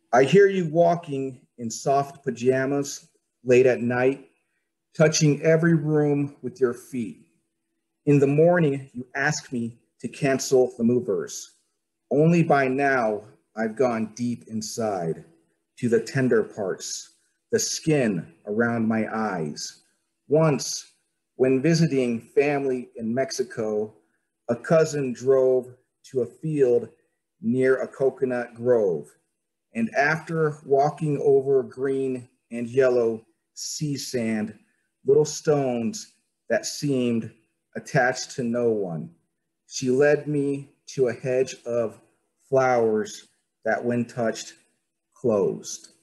I hear you walking in soft pajamas late at night, touching every room with your feet. In the morning, you ask me to cancel the movers. Only by now, I've gone deep inside to the tender parts, the skin around my eyes. Once, when visiting family in Mexico, a cousin drove to a field near a coconut grove. And after walking over green and yellow sea sand, little stones that seemed attached to no one, she led me to a hedge of flowers that, when touched, closed.